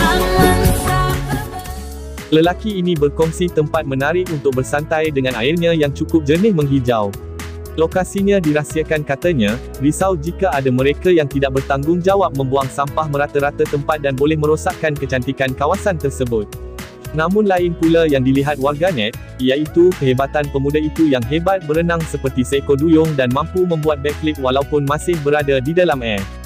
Lelaki ini berkongsi tempat menarik untuk bersantai dengan airnya yang cukup jernih menghijau. Lokasinya dirahsiakan katanya, risau jika ada mereka yang tidak bertanggungjawab membuang sampah merata-rata tempat dan boleh merosakkan kecantikan kawasan tersebut. Namun lain pula yang dilihat warganet, iaitu kehebatan pemuda itu yang hebat berenang seperti seekor duyung dan mampu membuat backflip walaupun masih berada di dalam air.